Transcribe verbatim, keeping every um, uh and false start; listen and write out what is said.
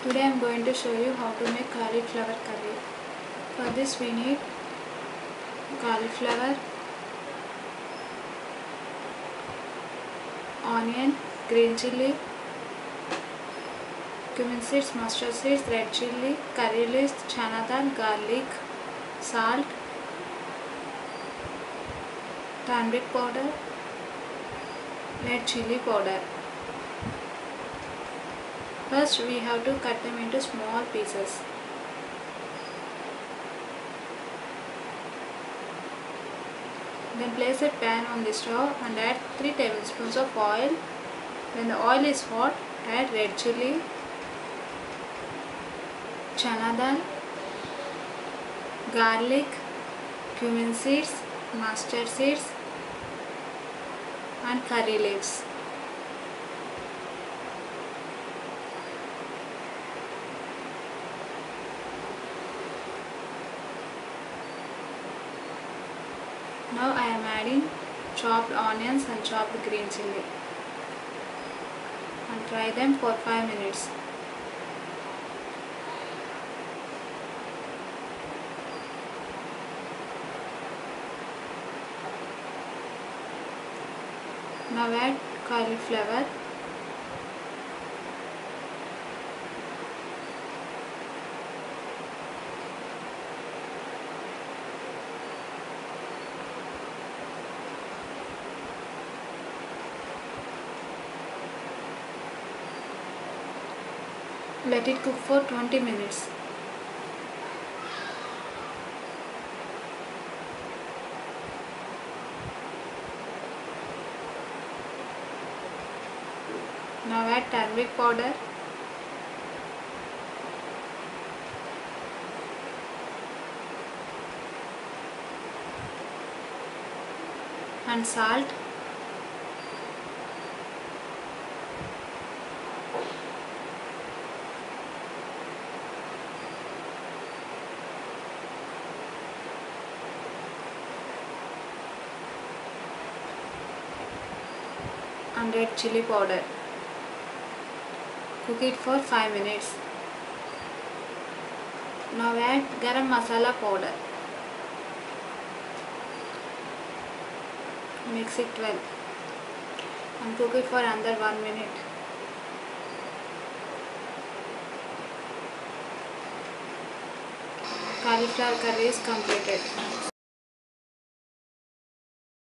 Today I am going to show you how to make cauliflower curry. For this we need cauliflower, onion, green chilli, cumin seeds, mustard seeds, red chilli, curry leaves, chana dal, garlic, salt, turmeric powder, red chilli powder. First we have to cut them into small pieces. Then place a pan on the stove and add three tablespoons of oil. When the oil is hot, add red chilli, chana dal, garlic, cumin seeds, mustard seeds and curry leaves. Now I am adding chopped onions and chopped green chilli and fry them for five minutes. Now add cauliflower, let it cook for twenty minutes. Now add turmeric powder, and salt, and red chilli powder. Cook it for five minutes. Now add garam masala powder. Mix it well and cook it for another one minute. Cauliflower curry is completed.